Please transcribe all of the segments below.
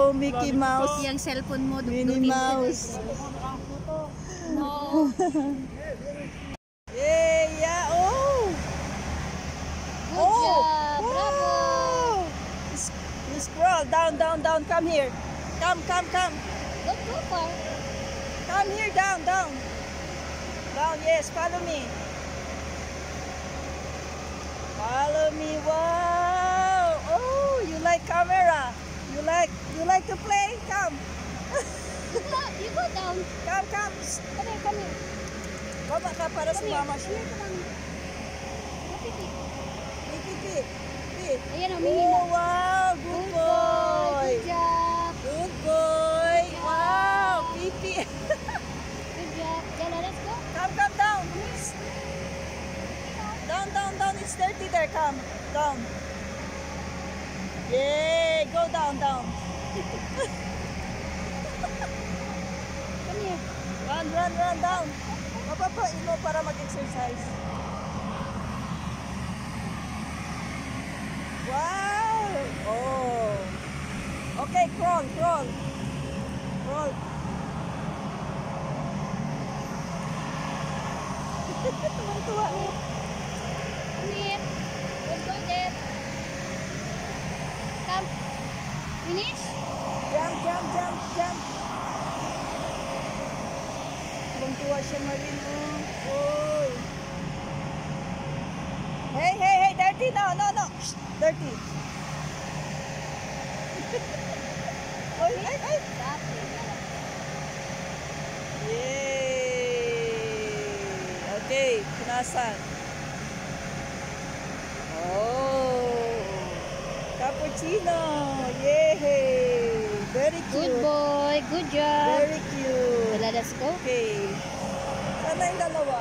Wow, Mickey Mouse. Yung cellphone mo, Minnie Mouse. No. Yeah, oh. Good job, bravo. You scroll down. Come here. Come. Don't go far. Come here, down. Down, yes, follow me. Follow me, wow. Oh, you like camera. You like to play? Come. You go down. Come. Come here. Baba ka para si mama siya. Pipi. Ayan, humihina. Oh, wow, good boy. Good job. Good boy. Wow, Pipi. Good job. Yala, let's go. Come down. Down. It's dirty there. Come down. Yay! Go down. Come here. Run down. Papapain mo para mag-exercise. Wow! Oh. Okay, crawl. Tuwa. Come here. Don't go there. Come. Finish? Jump. Tuwa siya, Marlene. Oh. Hey, dirty. No. Shh, dirty. Ay. Yay! Okay, punasan. Oh, cappuccino! Yay! Very cute. Good boy. Good job. Very cute. Yala, let's go. Okay. Sana yung dalawa?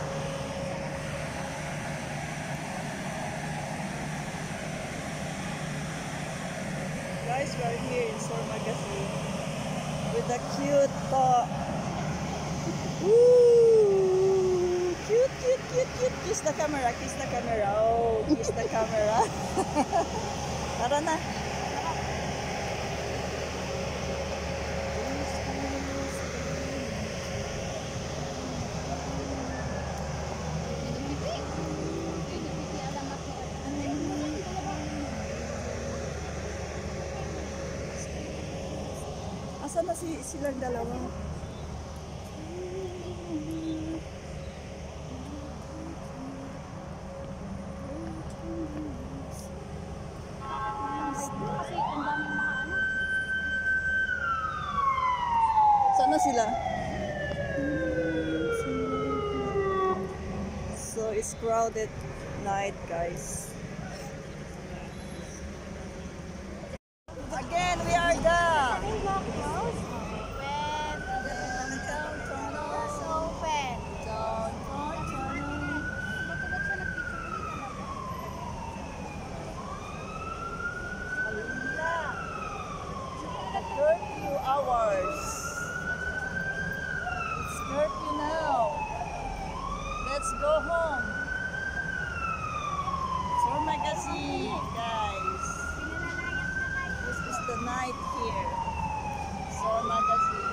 Guys, we're here in Store Magazine with a cute dog. Woo! Cute. Kiss the camera. Oh, kiss the camera. Tara na. Asan na silang dalawa? Sana sila? So it's crowded night, guys. Again, we are the curfew hours. It's curfew now. Let's go home. Store Magazine, guys. This is the night here. Store Magazine.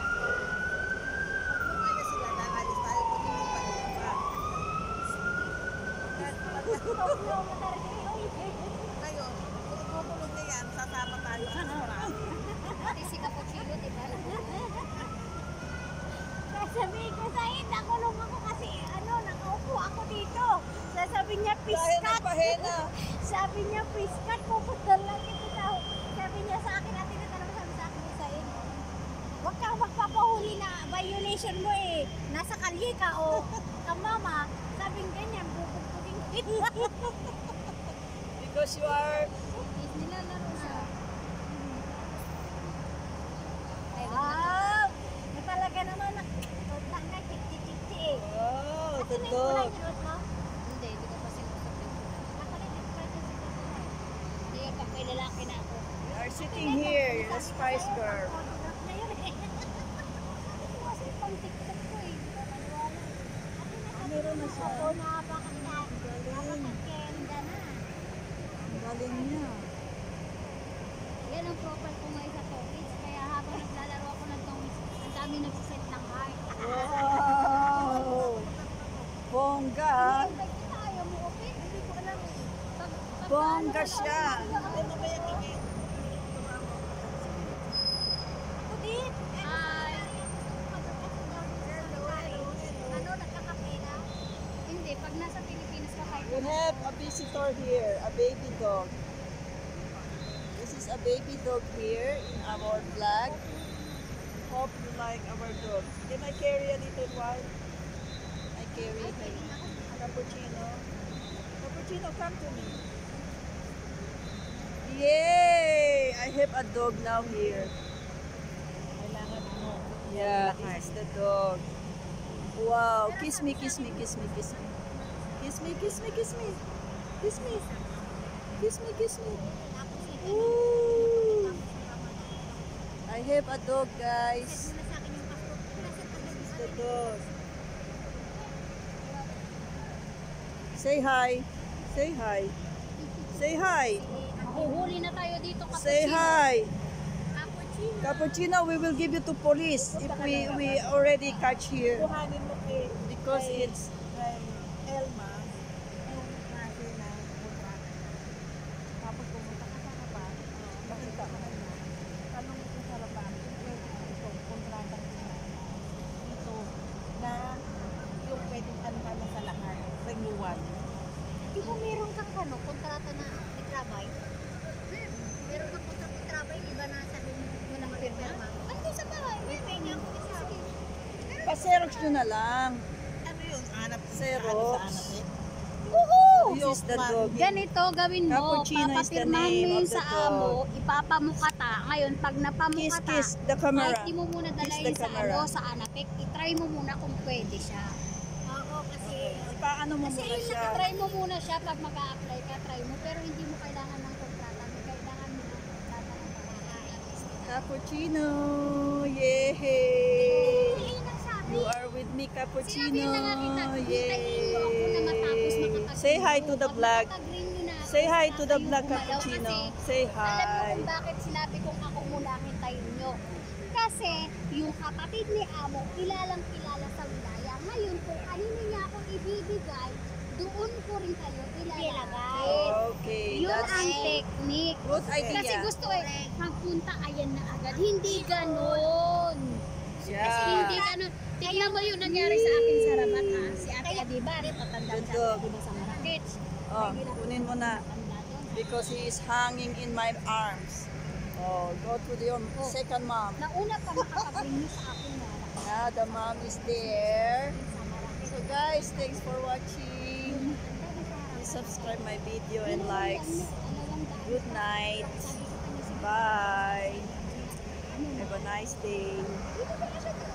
Pati si Cappuccino, diba? Sasabihin ko sa'yo, nakulong ako kasi nakaupo ako dito. Sasabi niya, piskat. Sabi niya, piskat. Pupuntan lang ito sa... Sabi niya sa akin, natin na talaga sabi sa akin sa'yo. Huwag kang magpapahuli na violation mo eh. Nasa kalye ka o kamama. Sabi ganyan, bubugtugin kita. Because you are... Nilalaro siya. Na talaga naman tanggal tikti-tikti eh. Oh, the Hindi dog. Hindi ko pa sinusap yun. Hindi pa kay lalaki na ako. We are sitting here in a Spice Girl. Kasi pang TikTok ko eh. Meron na siya. Ako napakaganda na. Galing niya. Yan ang profile ko ngayon sa Tokits. Kaya kami nagsiset ng heart. Wow! Bongga. Ayaw mo, okay? Hindi ko alam. Bongga siya. Kudit! Hi! Ano, nagkakape na? Hindi, pag nasa Pilipinas ka kahit We have a visitor here, a baby dog. This is a baby dog here in our vlog. Hope you like our dog. Can I carry a little while? I carry cappuccino. Cappuccino, come to me. Yay! I have a dog now here. Yeah, this is the dog. Wow, kiss me, kiss me, kiss me, kiss me. Kiss me, kiss me, kiss me. Kiss me. Kiss me, kiss me. Ooh. I have a dog, guys. This is the dog. Say hi. Say hi. Say hi. Mahuhuli na tayo dito kasi. Say hi. Cappuccino, we will give you to police if we already catch here. Because it's Elma, yung klase na kontrata. Tapos pumunta ka sa harapan, makita ka na niya. Tanong mo sa harapan, kung pwede ito, kontrata dito na yung pwedeng ano na sa lahat, renewal. Di ba meron kang kontrata na itrabay? Meron kang kontrata itrabay, di ba nasa din walang pirma? Ano sa bahay? May niya ako isa. pa-xerox nyo na lang. Ano yun? Hanap Xerox. Oo! This is the dog. Ganito gawin mo, Cappuccino is the papapirmahan name mo of yun the sa dog. amo, ipapamukata. Ngayon, pag Kiss, napamukata, kiss the camera. kahit di mo muna Kiss dalayin the sa camera. sa anapek, itry mo muna kung pwede siya. Oo, kasi Paano mo kasi muna siya? try mo muna siya pag mag-a-apply ka, try mo, pero hindi mo kailangan ng kontrata, may kailangan mo ng kontrata ng pamakain. Cappuccino! Yay! You are with me, Cappuccino! Yay! Say hi to the vlog. Say hi to the vlog, Cappuccino. Say Alam mo hi. kung bakit sinabi kong ako muna ang hintayin nyo? Kasi yung kapatid ni Amo, kilalang kilala sa wilaya. Ngayon, kung kanino niya akong ibibigay, doon ko rin kayo ilalagay. Okay, Yun that's ang technique. good idea. Kasi gusto magpunta ayan na agad. Hindi ganon. Kasi hindi Yeah. ganon. Tingnan mo yung nangyari sa akin sa Rabat ha. Si Ate Adibar, patanda Good siya dog. diba sa Marrakech. Oh, kunin mo na. Matanda doon. Because he is hanging in my arms. Oh, go to your second mom. Nauna pa makakabring niyo sa akin na Yeah, the mom is there. sa Marrakech. So guys, thanks for watching. Please subscribe my video and likes. Good night. Bye. Have a nice day.